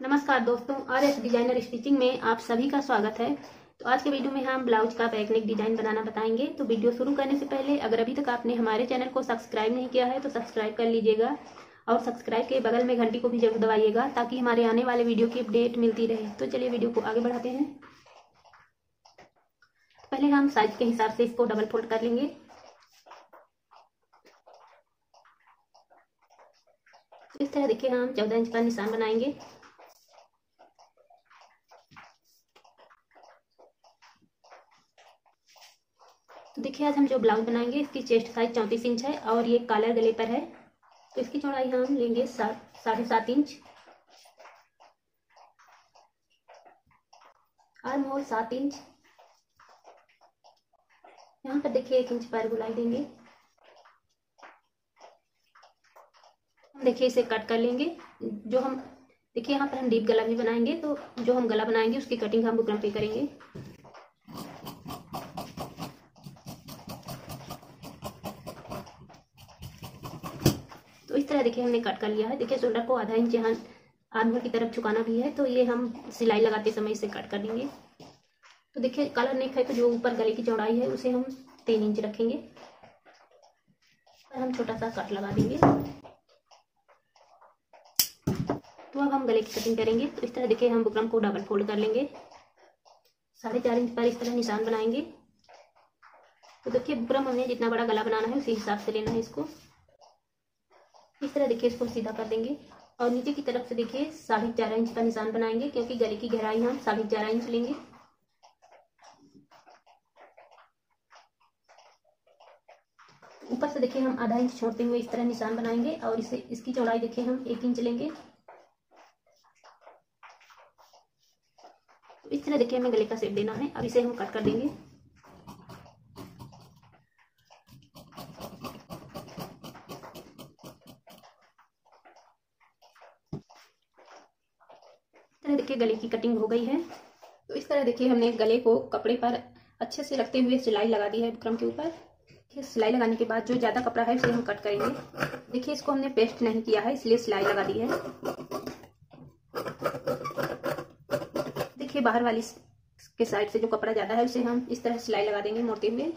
नमस्कार दोस्तों, RS designer stitching में आप सभी का स्वागत है। तो आज के वीडियो में हम ब्लाउज का बैक नेक डिजाइन बनाना बताएंगे। तो वीडियो शुरू करने से पहले अगर अभी तक आपने हमारे चैनल को सब्सक्राइब नहीं किया है तो सब्सक्राइब कर लीजिएगा और सब्सक्राइब के बगल में घंटी को भी जरूर दबाइएगा ताकि हमारे आने वाले वीडियो की अपडेट मिलती रहे। तो चलिए वीडियो को आगे बढ़ाते हैं। पहले हम साइज के हिसाब से इसको डबल फोल्ड कर लेंगे। इस तरह देखिए हम 14 इंच का निशान बनाएंगे। तो देखिए आज हम जो ब्लाउज बनाएंगे इसकी चेस्ट साइज 34 इंच है और ये कॉलर गले पर है। तो इसकी चौड़ाई हम लेंगे 7.5 इंच, आर्म होल 7 इंच। यहाँ पर देखिए 1 इंच पर गुलाई देंगे। हम देखिए इसे कट कर लेंगे। जो हम देखिए यहाँ पर हम डीप गला भी बनाएंगे, तो जो हम गला बनाएंगे उसकी कटिंग हम बुकरम पे करेंगे। तो इस तरह देखिए हमने कट कर लिया है। देखिए शोल्डर को आधा इंच यहाँ आर्म होल की तरफ झुकाना भी है, तो ये हम सिलाई लगाते समय इसे कट कर देंगे। तो देखिए कॉलर नेक है तो जो ऊपर गले की चौड़ाई है उसे हम 3 इंच रखेंगे और हम छोटा सा कट लगा देंगे। तो अब हम गले की कटिंग करेंगे। तो इस तरह देखिए हम बुकरम को डबल फोल्ड कर लेंगे। 4.5 इंच पर इस तरह निशान बनाएंगे। तो देखिए बुकरम हमने जितना बड़ा गला बनाना है उसी हिसाब से लेना है इसको। इस तरह देखिए इसको सीधा कर देंगे और नीचे की तरफ से देखिए 4.5 इंच का निशान बनाएंगे, क्योंकि गले की गहराई हम 4.5 इंच लेंगे। ऊपर से देखिए हम आधा इंच छोड़ते हुए इस तरह निशान बनाएंगे और इसे इसकी चौड़ाई देखिए हम 1 इंच लेंगे। तो इस तरह देखिए हमें गले का शेप देना है। अब इसे हम कट कर देंगे। देखिए गले की कटिंग हो गई है। तो इस तरह देखिए हमने गले को कपड़े पर अच्छे से रखते हुए सिलाई लगा दी है बुकरम के ऊपर। सिलाई लगाने के बाद जो ज्यादा कपड़ा है उसे हम कट करेंगे। देखिए इसको हमने पेस्ट नहीं किया है इसलिए सिलाई लगा दी है। देखिए बाहर वाली के साइड से जो कपड़ा ज्यादा है उसे हम इस तरह सिलाई लगा देंगे मोड़ते हुए।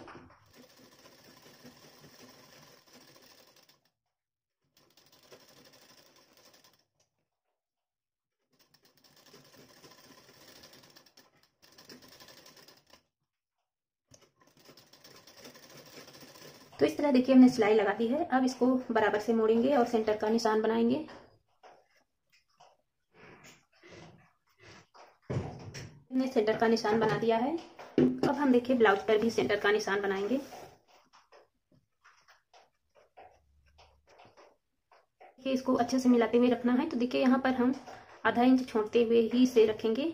तो इस तरह देखिए हमने सिलाई लगा दी है। अब इसको बराबर से मोड़ेंगे और सेंटर का निशान बनाएंगे। हमने सेंटर का निशान बना दिया है। अब हम देखिए ब्लाउज पर भी सेंटर का निशान बनाएंगे। देखिए इसको अच्छे से मिलाते हुए रखना है। तो देखिए यहाँ पर हम आधा इंच छोड़ते हुए ही इसे रखेंगे।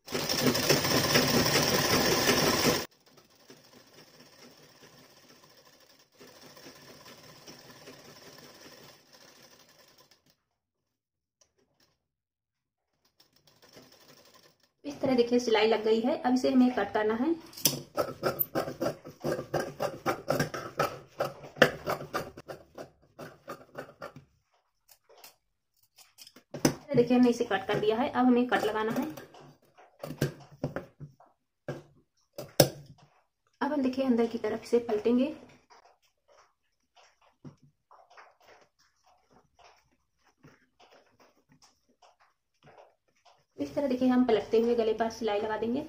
इस तरह देखिए सिलाई लग गई है। अब इसे हमें कट करना है। देखिए हमने इसे कट कर दिया है। अब हमें कट लगाना है। अब हम देखिए अंदर की तरफ इसे पलटेंगे। इस तरह देखिए हम पलटते हुए गले पर सिलाई लगा देंगे।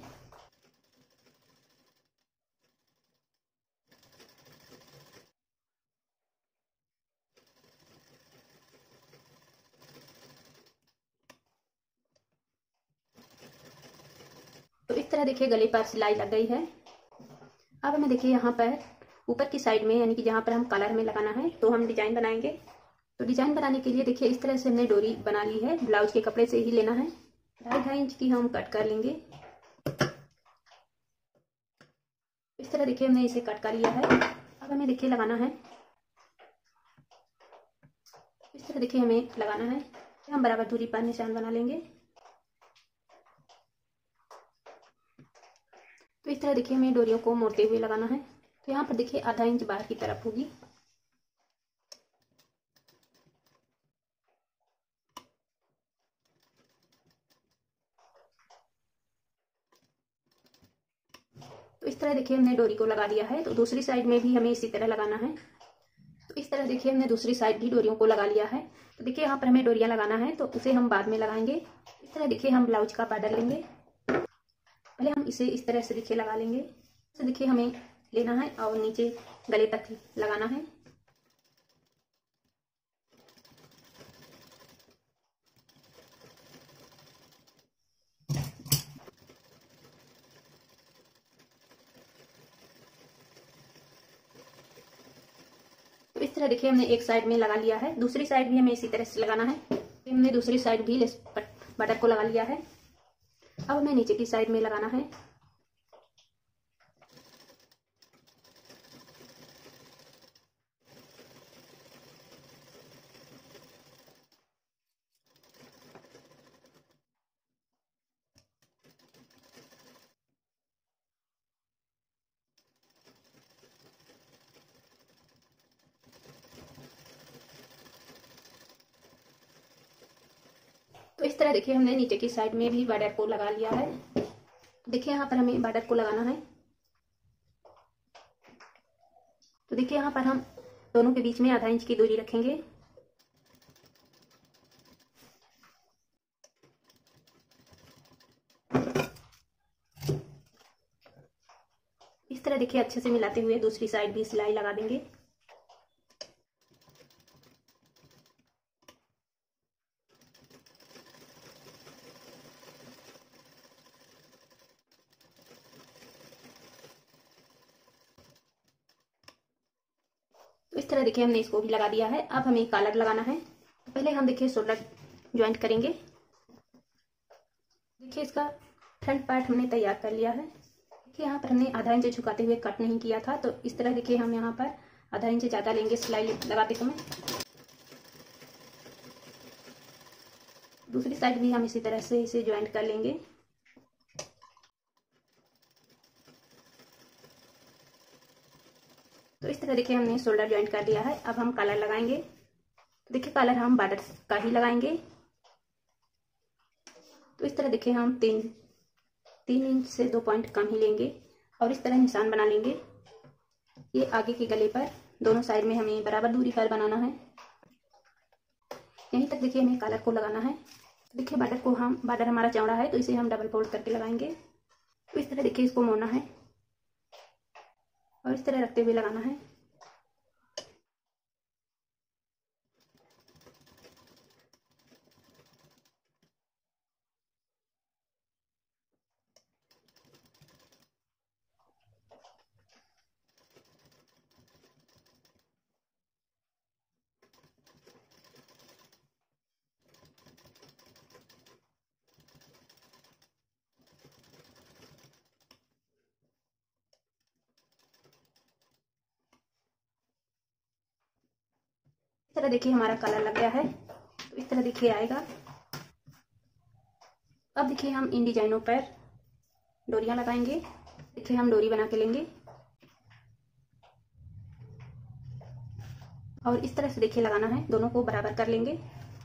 तो इस तरह देखिए गले पर सिलाई लग गई है। अब हमें देखिए यहाँ पर ऊपर की साइड में यानी कि जहाँ पर हम कॉलर में लगाना है तो हम डिजाइन बनाएंगे। तो डिजाइन बनाने के लिए देखिए इस तरह से हमने डोरी बना ली है। ब्लाउज के कपड़े से ही लेना है। 2.5 इंच की हम कट कर लेंगे। इस तरह देखिए हमने इसे कट कर लिया है। अब हमें देखिए लगाना है। इस तरह देखिए हमें लगाना है। हम बराबर दूरी पर निशान बना लेंगे। तो इस तरह देखिए हमें डोरियों को मोड़ते हुए लगाना है। तो यहाँ पर देखिए आधा इंच बाहर की तरफ होगी। तो इस तरह देखिए हमने डोरी को लगा दिया है। तो दूसरी साइड में भी हमें इसी तरह लगाना है। तो इस तरह देखिए हमने दूसरी साइड भी डोरियों को लगा लिया है। तो देखिए यहाँ पर हमें डोरियाँ लगाना है, तो उसे हम बाद में लगाएंगे। इस तरह देखिए हम ब्लाउज का बॉर्डर लेंगे। पहले हम इसे इस तरह से देखिए लगा लेंगे। तो देखिए हमें लेना है और नीचे गले तक लगाना है। तो इस तरह देखिए हमने एक साइड में लगा लिया है, दूसरी साइड भी हमें इसी तरह से लगाना है। हमने दूसरी साइड भी लेस बॉर्डर को लगा लिया है। अब हमें नीचे की साइड में लगाना है। तो इस तरह देखिए हमने नीचे की साइड में भी बॉर्डर को लगा लिया है। देखिए यहाँ पर हमें बॉर्डर को लगाना है। तो देखिए यहाँ पर हम दोनों के बीच में आधा इंच की दूरी रखेंगे। इस तरह देखिए अच्छे से मिलाते हुए दूसरी साइड भी सिलाई लगा देंगे। तो इस तरह देखिए हमने इसको भी लगा दिया है। अब हमें कॉलर लगाना है। तो पहले हम देखिए शोल्डर ज्वाइंट करेंगे। देखिए इसका फ्रंट पार्ट हमने तैयार कर लिया है। देखिए यहाँ पर हमने आधा इंच झुकाते हुए कट नहीं किया था, तो इस तरह देखिए हम यहाँ पर आधा इंच ज़्यादा लेंगे सिलाई लगाते समय। दूसरी साइड भी हम इसी तरह से इसे ज्वाइंट कर लेंगे। तो इस तरह देखिए हमने शोल्डर ज्वाइंट कर दिया है। अब हम कॉलर लगाएंगे। तो देखिए कॉलर हम बॉर्डर का ही लगाएंगे। तो इस तरह देखिए हम तीन इंच से 2 पॉइंट कम ही लेंगे और इस तरह निशान बना लेंगे। ये आगे के गले पर दोनों साइड में हमें बराबर दूरी पर बनाना है। यहीं तक देखिए हमें कॉलर को लगाना है। देखिए बॉर्डर हमारा चौड़ा है, तो इसे हम डबल फोल्ड करके लगाएंगे। तो इस तरह देखिए इसको मोड़ना है और इस तरह रखते हुए लगाना है। इस तरह देखिए हमारा कलर लग गया है। तो इस तरह देखिए आएगा। अब देखिए हम इन डिजाइनों पर डोरियां लगाएंगे। देखिए हम डोरी बना के लेंगे और इस तरह से देखिए लगाना है, दोनों को बराबर कर लेंगे।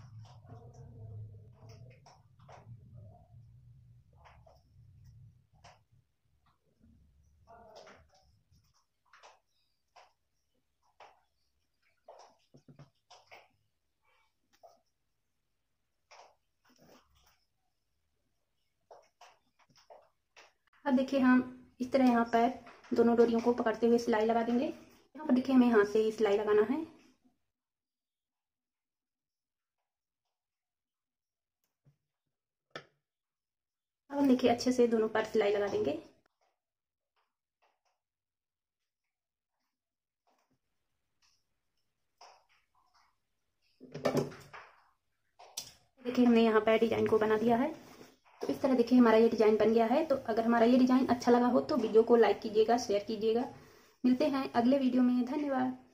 अब देखिए हम इस तरह यहाँ पर दोनों डोरियों को पकड़ते हुए सिलाई लगा देंगे। यहाँ पर देखिए हमें हाथ से ही सिलाई लगाना है। अब हम देखिए अच्छे से दोनों पर सिलाई लगा देंगे। देखिए हमने यहाँ पर डिजाइन को बना दिया है। तो इस तरह देखिए हमारा ये डिजाइन बन गया है। तो अगर हमारा ये डिजाइन अच्छा लगा हो तो वीडियो को लाइक कीजिएगा, शेयर कीजिएगा। मिलते हैं अगले वीडियो में। धन्यवाद।